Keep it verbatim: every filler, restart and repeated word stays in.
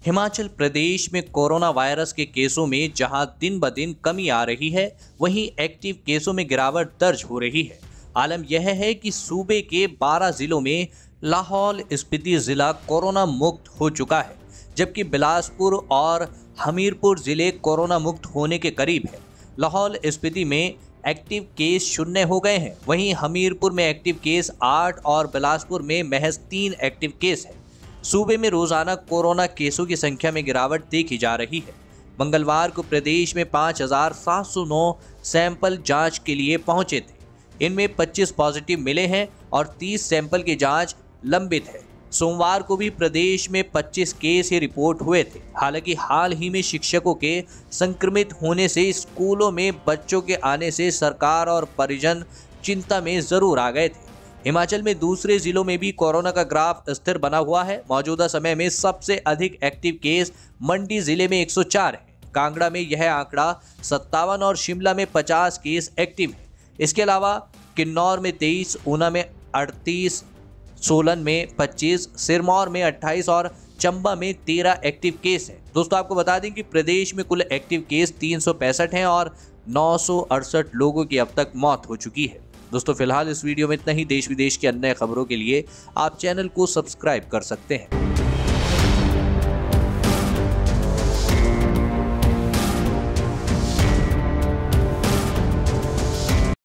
हिमाचल प्रदेश में corona virus के केसों में जहां दिन ब दिन कमी आ रही है, वहीं एक्टिव केसों में गिरावट दर्ज हो रही है। आलम यह है कि सूबे के बारह जिलों में लाहौल स्पीति जिला कोरोना मुक्त हो चुका है, जबकि बिलासपुर और हमीरपुर जिले कोरोना मुक्त होने के करीब है। लाहौल स्पीति में एक्टिव केस शून्य हो गए हैं, वहीं हमीरपुर में एक्टिव केस आठ और बिलासपुर में महज तीन एक्टिव केस है। सूबे में रोजाना कोरोना केसों की संख्या में गिरावट देखी जा रही है। मंगलवार को प्रदेश में पाँच हजार सात सौ नौ सैंपल जांच के लिए पहुंचे थे। इनमें पच्चीस पॉजिटिव मिले हैं और तीस सैंपल की जांच लंबित है। सोमवार को भी प्रदेश में पच्चीस केस ही रिपोर्ट हुए थे। हालांकि हाल ही में शिक्षकों के संक्रमित होने से स्कूलों में बच्चों के आने से सरकार और परिजन चिंता में जरूर आ गए थे। हिमाचल में दूसरे जिलों में भी कोरोना का ग्राफ स्थिर बना हुआ है। मौजूदा समय में सबसे अधिक एक्टिव केस मंडी जिले में एक सौ चार है। कांगड़ा में यह आंकड़ा सत्तावन और शिमला में पचास केस एक्टिव है। इसके अलावा किन्नौर में तेईस, ऊना में अड़तीस, सोलन में पच्चीस, सिरमौर में अट्ठाईस और चंबा में तेरह एक्टिव केस है। दोस्तों, आपको बता दें कि प्रदेश में कुल एक्टिव केस तीन सौ पैंसठ हैं और नौ सौ अड़सठ लोगों की अब तक मौत हो चुकी है। दोस्तों, फिलहाल इस वीडियो में इतना ही। देश विदेश की अन्य खबरों के लिए आप चैनल को सब्सक्राइब कर सकते हैं।